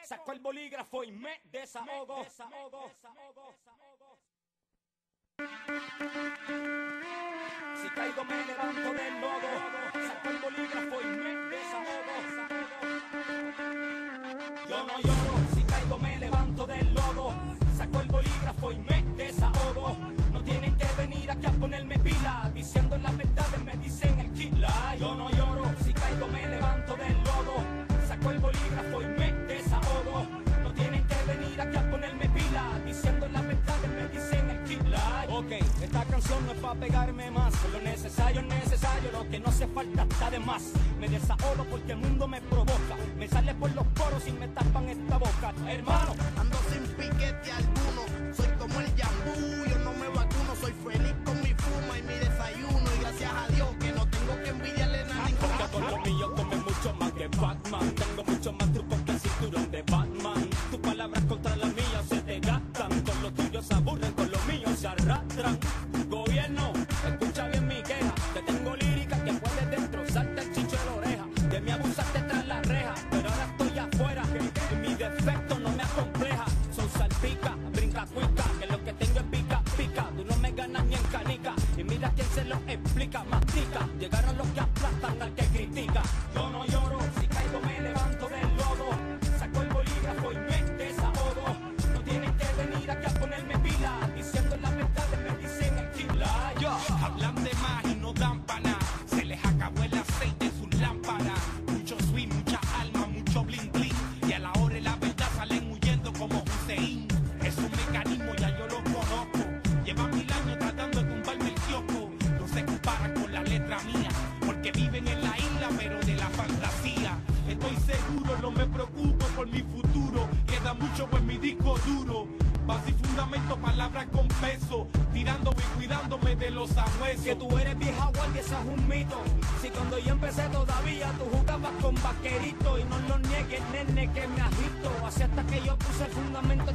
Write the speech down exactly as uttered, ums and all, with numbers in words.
saco el bolígrafo y me desahogo. Si caigo me levanto del lodo, saco el bolígrafo y me desahogo. Yo no lloro, si caigo me levanto del lodo, saco el bolígrafo y me desahogo. No tienen que venir aquí a ponerme pila, diciendo las verdades me dicen el kila. Yo no lloro, si caigo me levanto del lodo, saco el bolígrafo y me desahogo. No tienen que venir aquí a ponerme pila, diciendo las verdades me dicen el kila. Ok, esta canción no es pa' pegarme más, lo necesario es necesario, lo que no hace falta está de más. Me desahogo porque el mundo me provoca, me sale por los poros y me tapan esta boca. Hermano, ando sin piquete alguno, soy como el yambú, yo no me vacuno, soy feliz con mi fuma y mi desayuno, y gracias a Dios que no tengo que envidiarle nada a ninguno. porque con lo mío come mucho más que Batman, tengo mucho más trucos que el cinturón de Batman. Tus palabras contra las mías se te gastan, con los tuyos se aburren, con los míos se arrastran. Gobierno, escucha bien mi queja, que tengo lírica que puede destrozarte el chicho de la oreja. De mí abusaste tras la reja, pero ahora estoy afuera, y mi defecto no me acompleja. Son salpica, brinca cuica, que lo que tengo es pica, pica. Tú no me ganas ni en canica, y mira quién se lo explica, mastica. Llegaron los que aplastan al que critica. Yo no lloro, si caigo me levanto del lodo, saco el bolígrafo y me desahogo. No tienen que venir aquí a ponerme pila, diciendo las verdades me dicen el kila. Yo, Hablan de más y no dan pa' nada, se les acabó el aceite en sus lámparas. Mucho swing, mucha alma, mucho bling bling, y a la hora de la verdad salen huyendo como Hussein. Es un mecanismo, ya yo lo conozco, lleva mil años tratando de tumbarme el kiosco. No se comparan con la letra mía, porque viven en la isla pero de la fantasía. Estoy seguro, no me preocupo por mi futuro, queda mucho por mi disco duro. Base y fundamento, palabras con peso, tirándome y cuidándome de los ahuesos. que tú eres vieja guardia, eso es un mito. Si cuando yo empecé todavía tú jugabas con vaquerito, y no lo niegues, nene, que me agito. Así hasta que yo puse el fundamento